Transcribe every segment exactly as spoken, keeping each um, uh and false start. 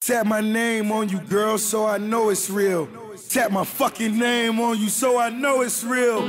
Tap my name on you, girl, so I know it's real. Tap my fucking name on you, so I know it's real.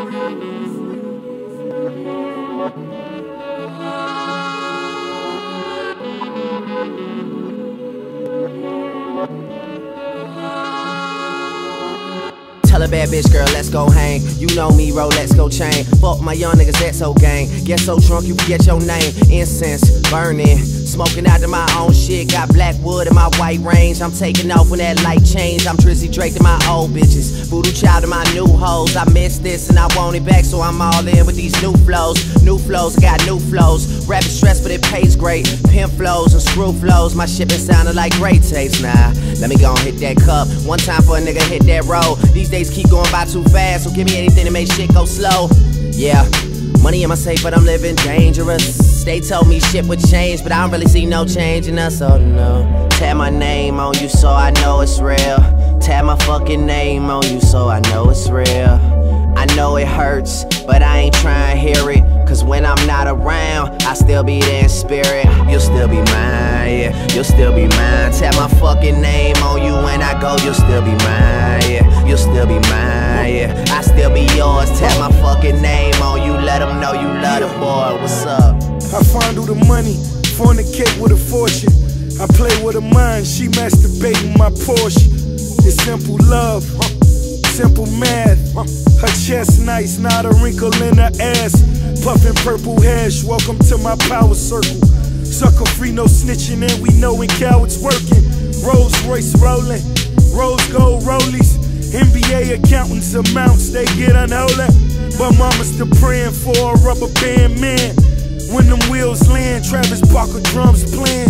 Tell a bad bitch, girl, let's go hang. You know me, Rolex go chain. Fuck my young niggas, that's so gang. Get so drunk you forget your name. Incense burning, smoking out to my own shit. Got black wood in my white range. I'm taking off when that light change. I'm Drizzy Drake to my old bitches, voodoo child to my new hoes. I miss this and I want it back, so I'm all in with these new flows. New flows, got new flows. Rapping stress, but it pays great. Pimp flows and screw flows. My shit been sounding like great tapes. Nah, let me go and hit that cup one time for a nigga hit that road. These days keep going by too fast, so give me anything to make shit go slow. Yeah, money in my safe, but I'm living dangerous. They told me shit would change, but I don't really see no change in us, oh no. Tap my name on you so I know it's real. Tap my fucking name on you so I know it's real. I know it hurts, but I ain't trying to hear it. Cause when I'm not around, I still be there in spirit. You'll still be mine, yeah, you'll still be mine. Tap my fucking name on you when I go, you'll still be mine, yeah, you'll still be mine, yeah. I still be yours, tap my fucking name on you. Let them know you love the boy, what's up? I fondle the money, fornicate with a fortune. I play with her mind, she masturbating my Porsche. It's simple love, simple math. Her chest nice, not a wrinkle in her ass. Puffin' purple hash, welcome to my power circle. Sucker free, no snitching, and we know when cowards working. Rolls Royce rolling, rose gold rollies. N B A accountants amounts, they get unholy. But mama's still praying for a rubber band man. When them wheels land, Travis Barker drums playing.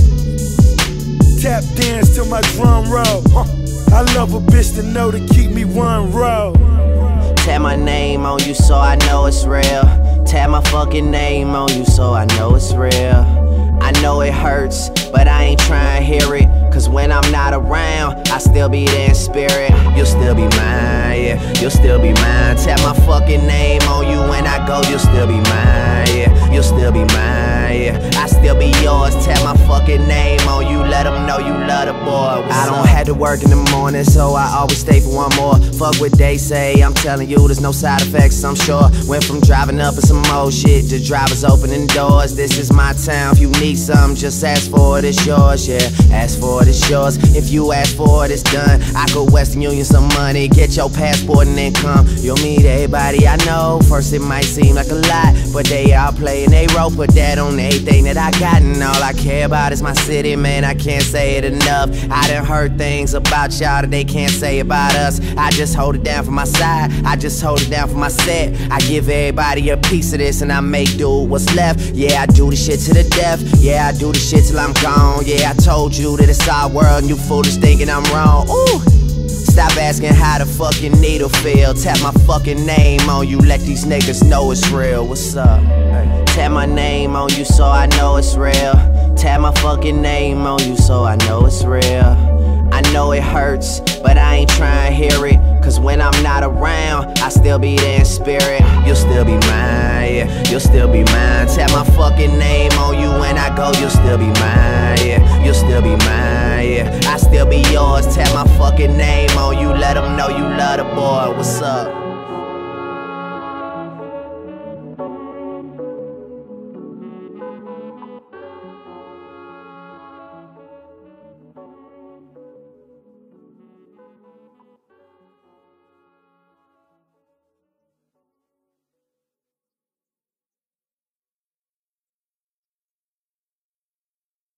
Tap dance to my drum roll. I love a bitch to know to keep me one row. Tap my name on you so I know it's real. Tap my fucking name on you so I know it's real. I know it hurts, but I ain't trying to hear it. Cause when I'm not around, I still be there in spirit. You'll still be mine, yeah, you'll still be mine. Tap my fucking name on you when I go, you'll still be mine, yeah, you'll still be mine, yeah. I still be yours, tap my fucking name on you. Let them know you love the boy, what's I don't up? Have to work in the morning, so I always stay for one more. Fuck what they say, I'm telling you there's no side effects, I'm sure. Went from driving up in some old shit to drivers opening doors. This is my town, if you need something, just ask for it, it's yours, yeah. Ask for it, it's yours. If you ask for it, it's done. I go Western Union some money, get your passport and then come. You'll meet everybody I know. First it might seem like a lot, but they all play and they roll. Put that on everything that I got, and all I care about is my city, man. I can't say it enough. I done heard things about y'all that they can't say about us. I just hold it down for my side, I just hold it down for my set. I give everybody a piece of this and I make do what's left. Yeah, I do the shit to the death. Yeah, I do the shit till I'm gone. Yeah, I told you that it's our world and you foolish thinking I'm wrong. Ooh. Stop asking how the fucking needle feel. Tap my fucking name on you, let these niggas know it's real. What's up? Hey. Tap my name on you so I know it's real. Tap my fucking name on you so I know it's real. I know it hurts, but I ain't trying to hear it. Cause when I'm not around, I still be there in spirit. You'll still be mine, yeah, you'll still be mine. Tap my fucking name on you when I go, you'll still be mine, yeah, you'll still be mine, yeah. I still be yours, tap my fucking name on you. Let them know you love the boy, what's up?